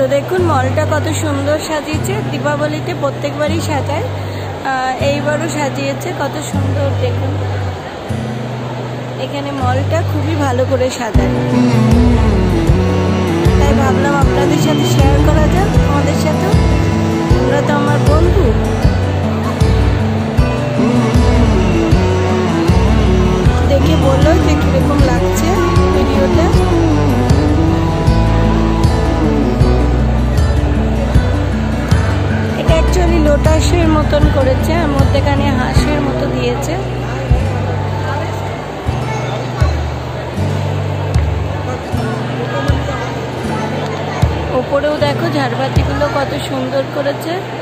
তো দেখুন মলটা কত সুন্দর সাজিয়েছে। দীপাবলিতে প্রত্যেকবারই সাজায়, এইবারও সাজিয়েছে কত সুন্দর। দেখুন এখানে মলটা খুবই ভালো করে সাজায়, তাই ভাবলাম আপনাদের সাথে শেয়ার করা যাক। আমাদের সাথে, তোমরা তো আমার বন্ধু। দেখে বলো যে কিরকম লাগছে ভিডিওটা। এটা অ্যাকচুয়ালি লোটাসের মতন করেছে, আর মধ্যেখানে হাঁসের মতো দিয়েছে। ওপরেও দেখো ঝাড়বাতিগুলো কত সুন্দর করেছে।